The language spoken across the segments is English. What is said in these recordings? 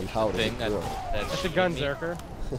and how does it grow? That's a gun, Zerker.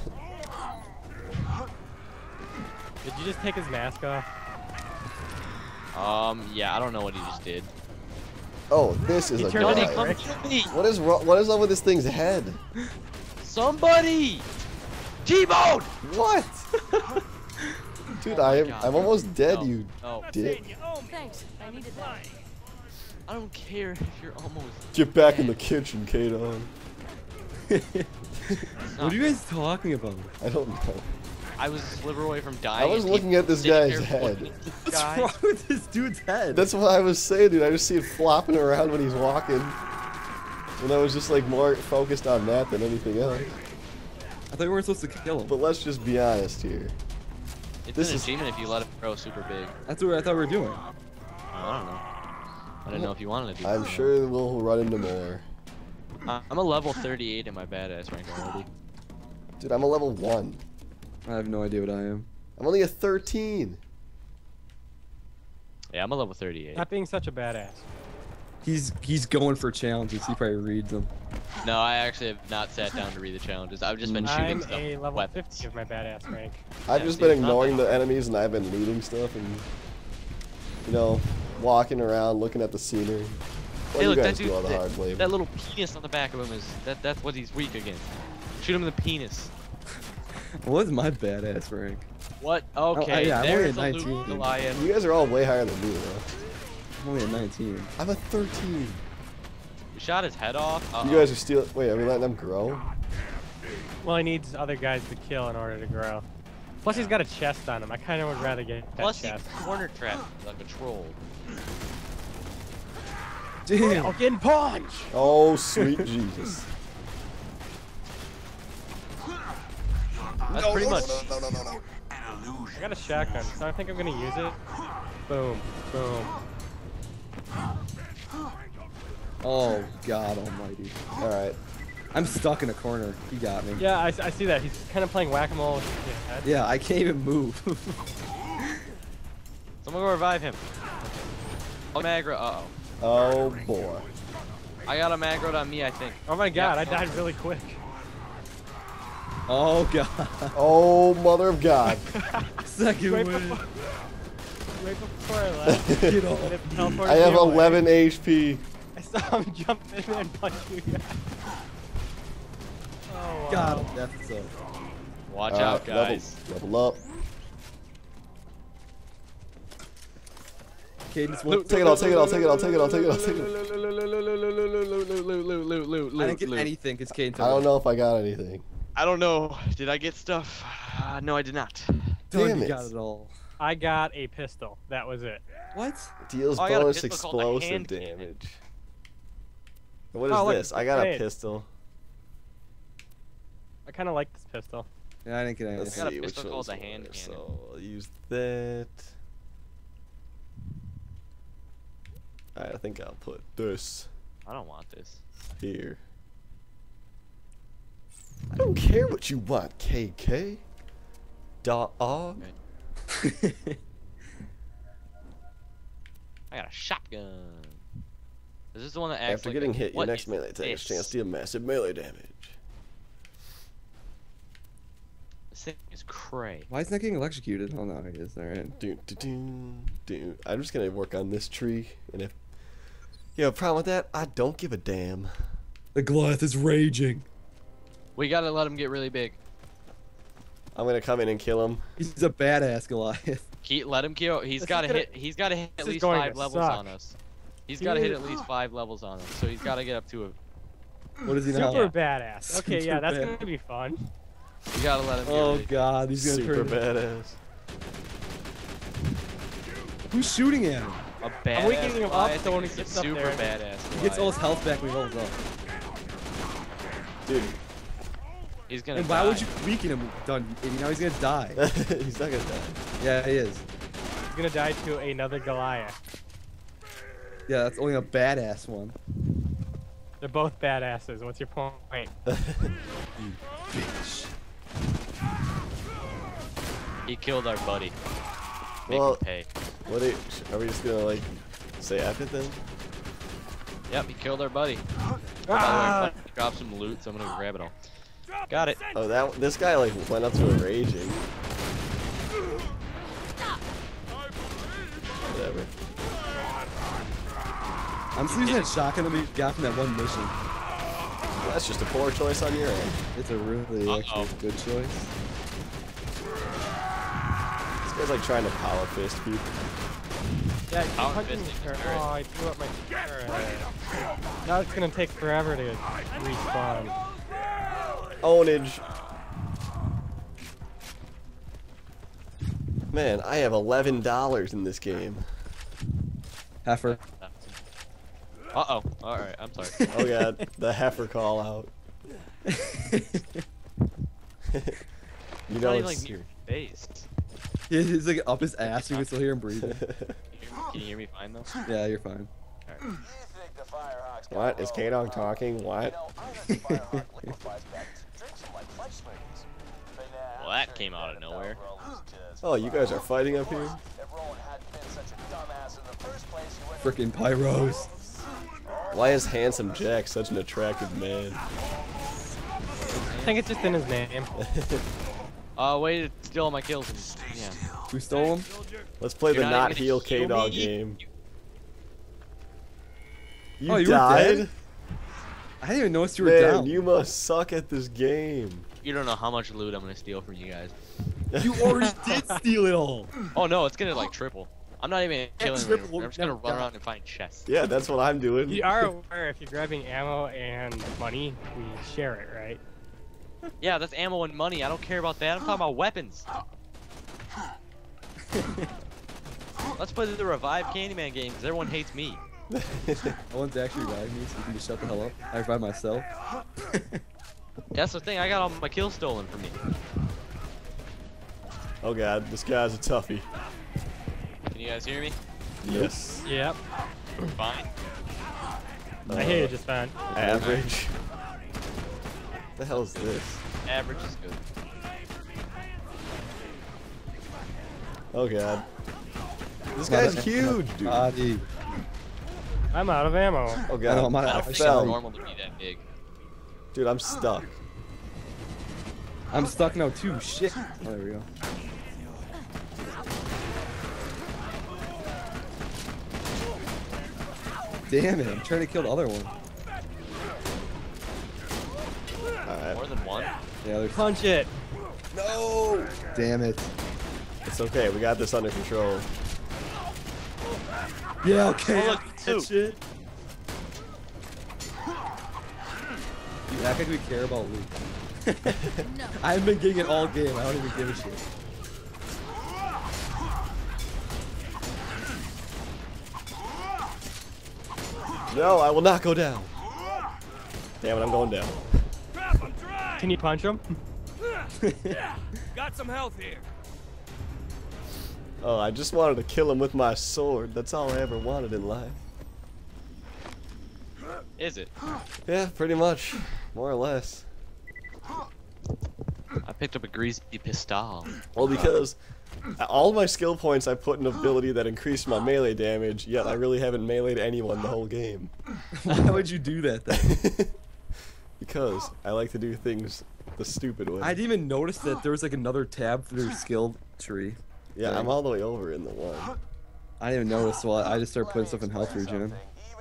Did you just take his mask off? Yeah, I don't know what he just did. Oh, this is a guy. What is wrong? What is up with this thing's head? Somebody! T-Bone! What? Dude, I'm almost dead, you dick. Thanks, I needed that. I don't care if you're almost Get back in the kitchen, Kkdogg. What are you guys talking about? I don't know. I was a sliver away from dying. I was looking at this guy's head. What's wrong with this dude's head? That's what I was saying, dude. I just see it flopping around when he's walking. And I was just like more focused on that than anything else. I thought we weren't supposed to kill him. But let's just be honest here. It's an achievement if you let it grow super big. That's what I thought we were doing. I don't know. I didn't know if you wanted to do I'm sure we'll run into more. I'm a level 38 in my badass rank already. Dude, I'm a level 1. I have no idea what I am. I'm only a 13. Yeah, I'm a level 38. Not being such a badass. He's going for challenges. He probably reads them. No, I actually have not sat down to read the challenges. I've just been shooting stuff. I'm a level weapons. 50 of my badass rank. I've just been ignoring the enemies and I've been looting stuff and, you know, walking around looking at the scenery. Hey, look, that dude, do all the hard labor. that little penis on the back of him is that's what he's weak against. Shoot him in the penis. What is my badass rank? What? Okay, yeah, I'm only there's at a 19. Luke Goliath. You guys are all way higher than me, though. I'm only at 19. I'm a 13. We shot his head off. You guys are still. Wait, are we letting them grow? Well, he needs other guys to kill in order to grow. Plus, he's got a chest on him. I kind of would rather get that Plus, chest. he corner trapped like a troll. Damn. Oh, getting punched! Oh, sweet Jesus. That's pretty much. No. I got a shotgun, so I think I'm gonna use it. Boom, boom. Oh God Almighty! All right. I'm stuck in a corner. He got me. Yeah, I see that. He's kind of playing whack-a-mole with his head. Yeah, I can't even move. Someone go revive him. Oh, Magro. Uh-oh. Oh boy. I got a Magro on me, I think. Oh my God, Yeah. I died really quick. Oh God. Oh mother of God. Second Right win. Right before I left. Get off. It teleported I have me away. 11 HP. I saw him jump in and punch you guys. Oh, wow. Got him. That's so. Watch out, guys. Level up. Cadence, Take it all. Take it all. Take it all. Take it all. Take it all. Take it all. I didn't get anything because Cadence. I don't know if I got anything. I don't know. Did I get stuff? No, I did not. Damn You it. got it all. I got a pistol. That was it. What? Deals Oh, I got a bonus pistol called a explosive hand cannon. damage. What is Oh, look, this? I got a grenade. pistol. I kind of like this pistol. Yeah, I didn't get Let's anything. got a see which pistol one's called a hand worse. cannon. So I'll use that. Alright, I think I'll put this I don't want this. here. I don't care what you want, KK. Dog. I got a shotgun. Is this the one that acts After like getting a, hit, your what next is melee attack has this? a chance to deal massive melee damage. This thing is cray. Why is that getting electrocuted? Oh no, it is. Alright. I'm just gonna work on this tree, and if you have a problem with that, I don't give a damn. The Goliath is raging. We gotta let him get really big. I'm gonna come in and kill him. He's a badass Goliath. Let him kill. He's gotta hit. He's gotta hit at This is least going 5 to levels suck. on us. He's gotta hit at least 5 levels on us. So he's gotta get up to a. What is he now? Super badass. Okay, Super yeah, that's bad. gonna be fun. You gotta let him get Oh really God, he's gonna Super turn. badass. Who's shooting at him? A badass. I'm weakening him up Goliath so when he against a gets up super there- badass. He gets all his Goliath. health back when he levels up. Dude, He's gonna. And why die. would you weaken him? Done. Now he's gonna die. he's not gonna die. Yeah, he is. He's gonna die to another Goliath. Yeah, that's only a badass one. They're both badasses. What's your point? Bitch. He killed our buddy. Make Well- him pay. Are we just gonna like say F it then? Yep, he killed our buddy. By the way, I'm about to drop some loot, so I'm gonna grab it all. Got it. Oh, this guy like went up to a raging. Whatever. I'm still using that shotgun that we got from that one mission. That's just a poor choice on your end. It's a really actually good choice. This guy's like trying to power fist people. Yeah, Power punching me. fisting, Oh, I threw up my turret. Now it's gonna take forever to respawn. Ownage. Man, I have $11 in this game. Heifer. Uh-oh. Alright, I'm sorry. Oh god, the heifer call out. You know It's not even, it's like near your face. He's like up his ass. You can still hear him breathing. Can you hear me fine though? Yeah, you're fine. Alright. What? Is Kkdogg talking? What? Well, that came out of nowhere. Oh, you guys are fighting up here? Frickin' pyros. Why is Handsome Jack such an attractive man? I think it's just in his name. Way to steal all my kills. And, yeah. Who stole him? Let's play You're the not not even heal gonna heal Kkdogg me? game. Oh, you were died? dead? I didn't even notice you were Man, down. you must suck at this game. You don't know how much loot I'm gonna steal from you guys. You already did steal it all. Oh no, it's gonna like triple. I'm not even killing you. triple I'm just gonna never run die. around and find chests. Yeah, that's what I'm doing. You are aware if you're grabbing ammo and money, we share it, right? Yeah, that's ammo and money. I don't care about that. I'm talking about weapons. Let's play the Revive Candyman game because everyone hates me. No one's actually reviving me, so you can just shut the hell up. I revive myself. That's the thing. I got all my kills stolen from me. Oh god, this guy's a toughie. Can you guys hear me? Yes. Yep. Fine. I hear you just fine. Average. What the hell is this? Average is good. Oh god. This guy's huge, dude. Body. I'm out of ammo. Oh I know, god, I'm out I of- don't I think fell. it's normal to be that big. Dude, I'm stuck. I'm stuck now too. Shit. Oh, there we go. Damn it! I'm trying to kill the other one. Alright. More than one? Yeah, there's. Punch it. No! Damn it. It's okay, we got this under control. Yeah, okay. Oh, look, that two. shit. You act like we care about loot. I haven't been getting it all game. I don't even give a shit. No, I will not go down. Damn it, I'm going down. Can you punch him? Got some health here. Oh, I just wanted to kill him with my sword. That's all I ever wanted in life. Is it? Yeah, pretty much. More or less. I picked up a greasy pistol. Well, because all my skill points I put in ability that increased my melee damage, yet I really haven't meleeed anyone the whole game. Why would you do that then? Because I like to do things the stupid way. I didn't even notice that there was like another tab for their skill tree. Yeah, I'm all the way over in the one. I didn't even notice, so I just started putting stuff in health regen.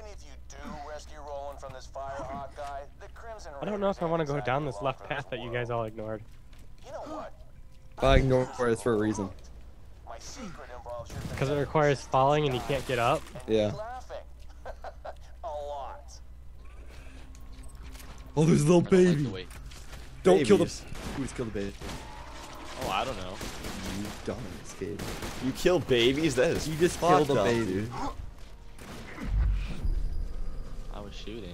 I don't know if I want to go down this left path that you guys all ignored. But I ignore it for a reason. Because it requires falling and you can't get up. Yeah. Oh, there's a little I don't like baby. the way. Don't kill the. Babies. Who just killed the baby? Oh, I don't know. You dumbass kid. You kill babies? That is You just fucked killed a up, baby. dude. I was shooting.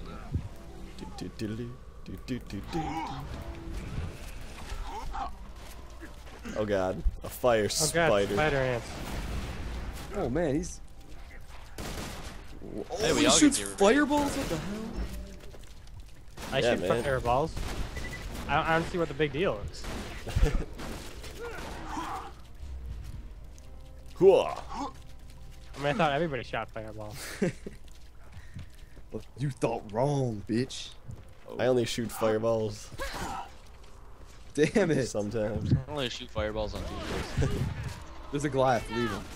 Oh god, a fire Oh god, spider. spider ants. Oh man, he's. Oh, Hey, we he all shoots get your- fireballs? What the hell? I Yeah, shoot man. fireballs. I don't see what the big deal is. Hooah. I mean, I thought everybody shot fireballs. You thought wrong, bitch. I only shoot fireballs Damn it. sometimes. I only shoot fireballs on Tuesdays. There's a Goliath. Leave him.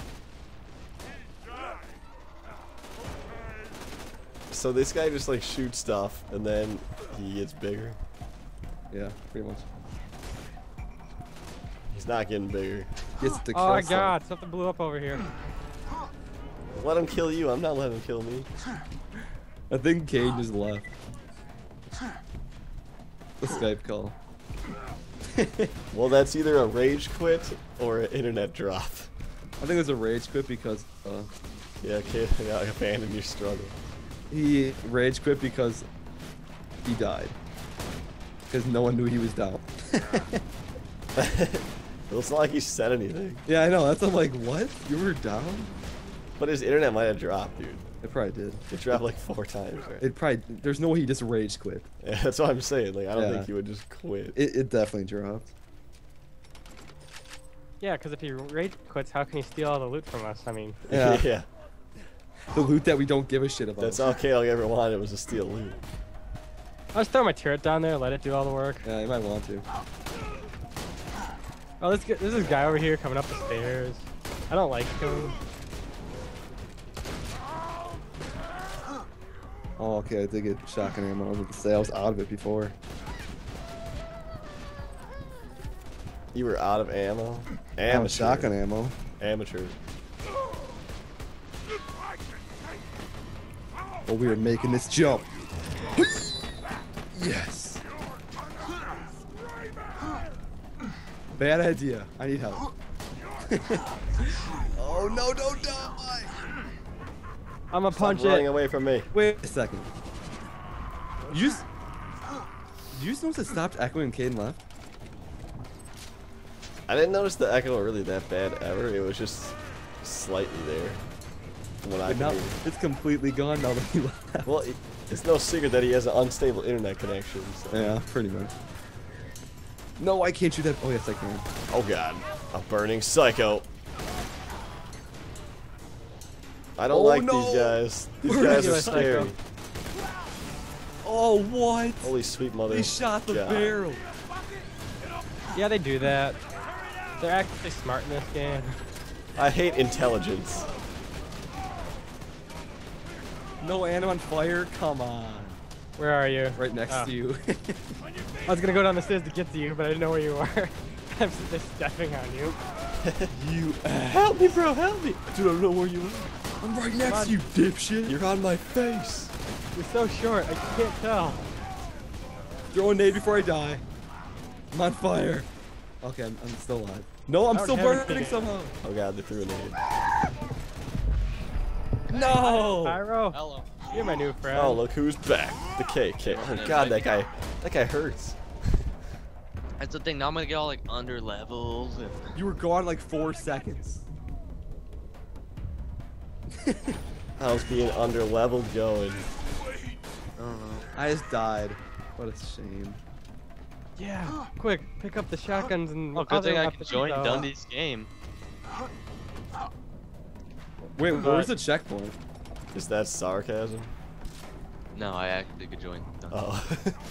So this guy just like shoots stuff and then he gets bigger. Yeah, pretty much. He's not getting bigger. Gets to Oh my kill god, something blew up over here. Let him kill you. I'm not letting him kill me. I think Cade just left. The Skype call. Well, that's either a rage quit or an internet drop. I think it was a rage quit because Yeah, kid, I abandoned your struggle. he rage quit because he died. Because no one knew he was down. Well, it's not like he said anything. Yeah, I know. That's I'm like, what? You were down? But his internet might have dropped, dude. It probably did. It dropped like 4 times, right? It probably. There's no way he just rage quit. Yeah, that's what I'm saying. Like, I don't Yeah. think he would just quit. It definitely dropped. Yeah, because if he rage quits, how can he steal all the loot from us? I mean, Yeah. Yeah. The loot that we don't give a shit about. That's all Kkdogg ever wanted was to steal loot. I'll just throw my turret down there, let it do all the work. Yeah, you might want to. Oh, there's this guy over here coming up the stairs. I don't like him. Oh, okay. I did get shotgun ammo. I was about to say I was out of it before. You were out of ammo? I have Amateur. shotgun ammo. Amateur. But we were making this jump. Yes. Bad idea. I need help. Oh no! Don't die! I'm gonna Stop punch running it. away from me. Wait a second. You just... Did you just notice it stopped echoing when Caden left? I didn't notice the echo really that bad ever. It was just slightly there. From what I But now can hear. it's completely gone now that he left. Well, it's no secret that he has an unstable internet connection. So. Yeah, pretty much. No, I can't shoot that. Oh, yes, I can. Oh god, a burning psycho. I don't Oh, like no. these guys. These Where guys is are my scary. psycho? Oh, what? Holy sweet mother. They shot the God. barrel. Yeah, they do that. They're actually smart in this game. I hate intelligence. No animal on fire? Come on. Where are you? Right next Oh. to you. I was gonna go down the stairs to get to you, but I didn't know where you were. I'm just stepping on you. You Help me, bro, help me. Dude, I don't know where you are. I'm right next to you, dipshit. You're on my face. You're so short, I can't tell. Throw a nade before I die. I'm on fire. Okay, I'm still alive. No, I'm I still don't have burning anything. somehow. Oh god, they threw a nade. No! Pyro, Hello. you're my new friend. Oh, look who's back. The KK. Oh god, that guy hurts. That's the thing. Now I'm gonna get all like under levels. And... You were gone like 4 seconds. I was being under leveled going. I don't know. I just died. What a shame. Yeah, quick, pick up the shotguns and. Oh, good thing I have can to join eat those. Dundee's game. Wait, where's the checkpoint? Is that sarcasm? No, I actually could join Dundee. Oh.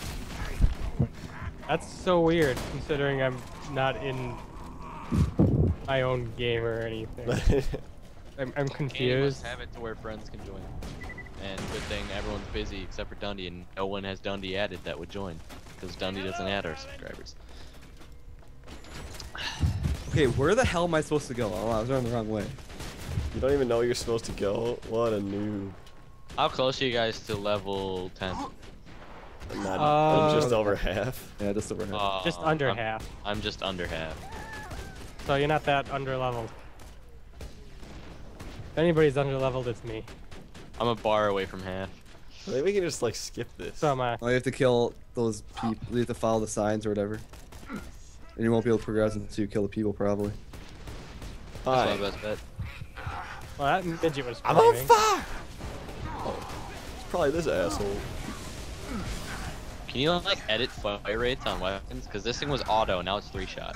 That's so weird, considering I'm not in my own game or anything. I'm Candy confused. must have it to where friends can join. And good thing everyone's busy except for Dundee, and no one has Dundee added that would join. Because Dundee doesn't add our subscribers. Okay, where the hell am I supposed to go? Oh, I was running the wrong way. You don't even know where you're supposed to go? What a noob. How close are you guys to level 10? I'm not, I'm just Uh, over half. Yeah, just over here. Just under I'm, half. I'm just under half. So you're not that under leveled. If anybody's under leveled, it's me. I'm a bar away from half. Maybe we can just like skip this. So am I. Oh, you have to kill those people. You have to follow the signs or whatever. And you won't be able to progress until you kill the people, probably. That's Fine. my best bet. Well, that midget was I'm on flaming. fire! Oh, it's probably this asshole. Can you like edit fire rates on weapons? Because this thing was auto, now it's 3-shot.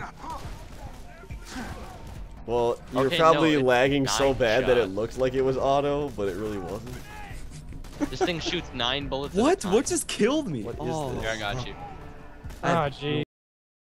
Well, you're Okay, probably no, it's lagging so 9 bad that it shot. looked like it was auto, but it really wasn't. This thing shoots 9 bullets at a What? time. What just killed me? What is Oh. this? Here, I got you. Oh, jeez.